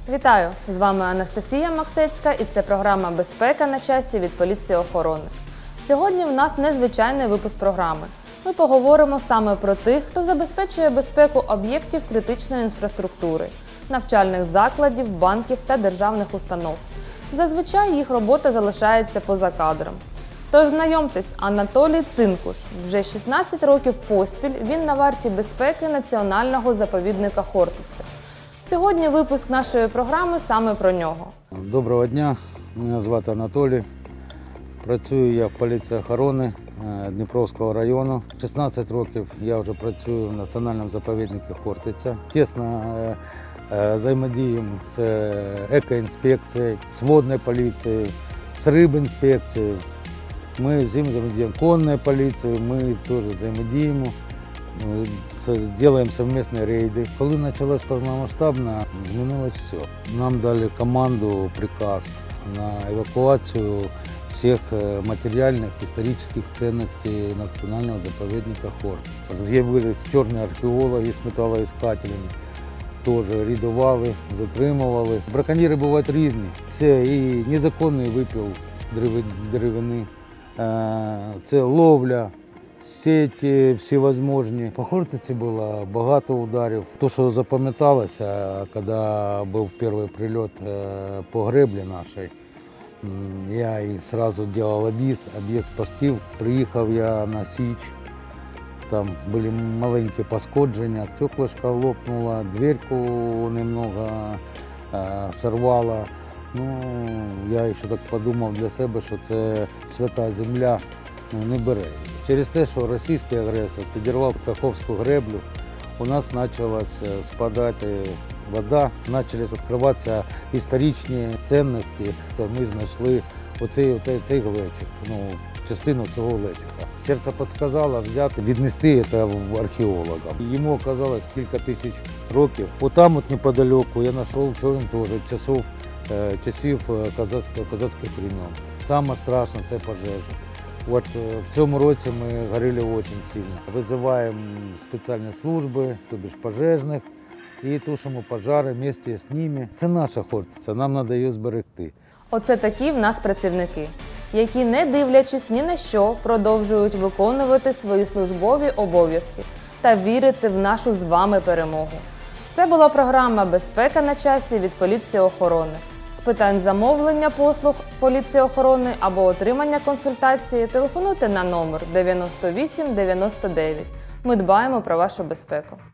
Вітаю! З вами Анастасія Максецька і це програма «Безпека на часі» від поліції охорони. Сьогодні в нас незвичайний випуск програми. Ми поговоримо саме про тих, хто забезпечує безпеку об'єктів критичної інфраструктури, навчальних закладів, банків та державних установ. Зазвичай їх робота залишається поза кадром. Тож знайомтесь, Анатолій Цинкуш. Вже 16 років поспіль він на варті безпеки Національного заповідника Хортиця. Сьогодні випуск нашої програми саме про нього. Доброго дня, мене звати Анатолій. Працюю я в поліції охорони Дніпровського району. 16 років я вже працюю в Національному заповіднику Хортиця. Тісно взаємодіємо з екоінспекцією, з водною поліцією, з рибінспекцією. Ми взаємодіємо з конною поліцією, ми теж взаємодіємо. Делаем совместные рейды. Коли почалось повномасштабно, змінилось все. Нам дали команду, приказ на евакуацію всіх матеріальних історичних цінностей Національного заповідника Хортиця. З'явились чорні археологи з металоіскателями, теж рейдували, затримували. Браконьєри бувають різні. Це і незаконний випил деревини, це ловля, сети всевозможні. По Хортиці було багато ударів. То, що запам'яталося, коли був перший прильот по греблі нашій, я і одразу робив об'їзд постів. Приїхав я на Січ, там були маленькі пошкодження, стеклышко лопнуло, дверку немного сорвало. Я ще так подумав для себе, що це свята земля, не бере. Через те, що російський агресор підірвав Каховську греблю, у нас почала спадати вода, почали відкриватися історичні цінності. Ми знайшли цей глечик, частину цього глечика. Серце підказало взяти, віднести це археологам. Йому оказалось кілька тисяч років. Отам неподалеку я знайшов човен теж часів козацьких времен. Саме страшне – це пожежа. От в цьому році ми горіли дуже сильно. Визиваємо спеціальні служби, тобто пожежних, і тушимо пожежі разом з ними. Це наша Хортиця, нам треба її зберегти. Оце такі в нас працівники, які, не дивлячись ні на що, продовжують виконувати свої службові обов'язки та вірити в нашу з вами перемогу. Це була програма «Безпека на часі» від поліції охорони. З питань замовлення послуг поліції охорони або отримання консультації телефонуйте на номер 98 99. Ми дбаємо про вашу безпеку.